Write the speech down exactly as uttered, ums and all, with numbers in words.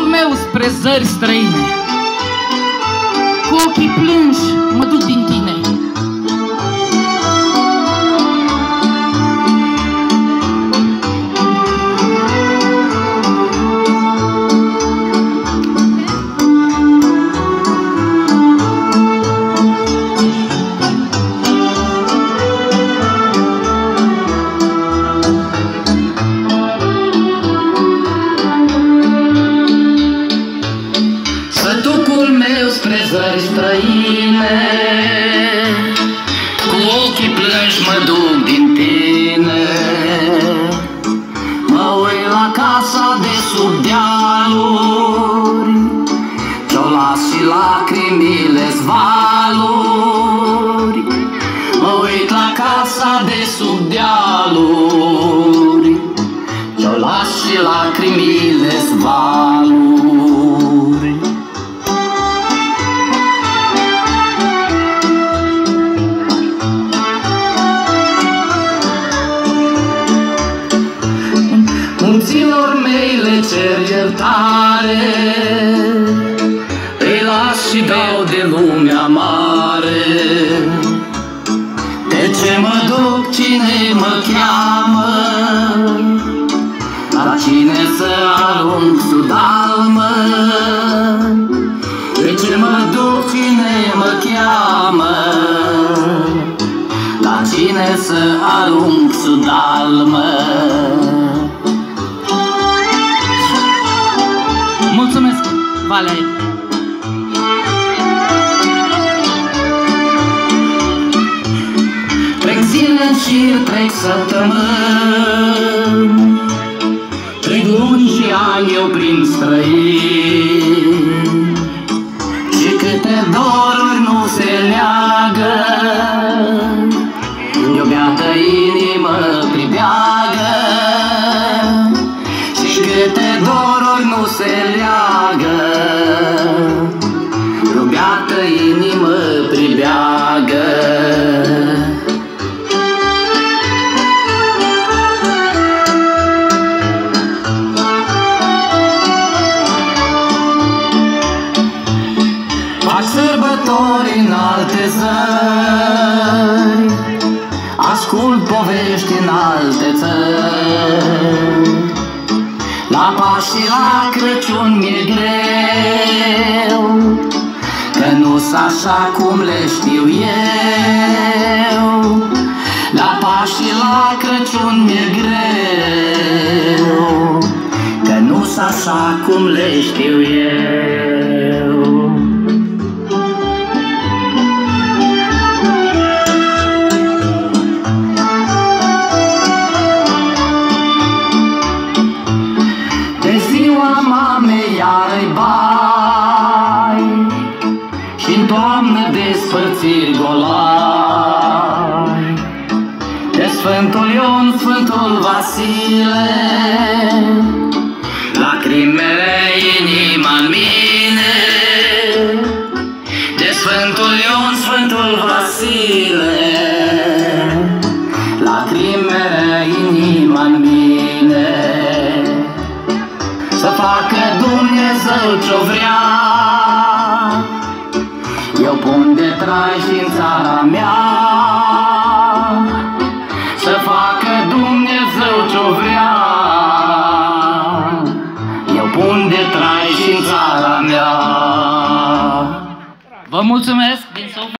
drumul meu spre zări străine, cu ochii plânși mă duc din tine. Spre zări străine, cu ochii plânși mă duc din tine. Mă uit la casa de sub dealuri, ce-o las și lacrimile-s valuri. Mă uit la casa de sub dealuri, ce-o las și lacrimile-s valuri. Munților mei le cer iertare, îi las și beau de lumea mare. De ce mă duc, cine mă cheamă, la cine să arunc sudalmă? De ce mă duc, cine mă cheamă, la cine să arunc sudalmă? Mulțumesc, Valea. Trec zile în șir, trec săptămâni, trec luni și ani eu prin străini, și câte doruri nu se leagă, de-o beată inimă pribeagă. Și câte doruri nu se leagă, de-o beată inimă pribeagă. Fac sărbători în alte zări, ascult povești în alte țări. La Paști și la Crăciun mi-e greu, că nu-s așa cum le știu eu. La Paști și la Crăciun mi-e greu, că nu-s așa cum le știu eu. Iar-i bai, și-n toamnă despărțiri golai. De Sfântul Ion, Sfântul Vasile, lacrimile inima-n mine. De Sfântul Ion, Sfântul Vasile, lacrimile inima-n mine. Să facă Dumnezeu ce-o vrea, eu pun de trai și-n țara mea. Să facă Dumnezeu ce-o vrea, eu pun de trai și-n țara mea. Vă mulțumesc din suflet.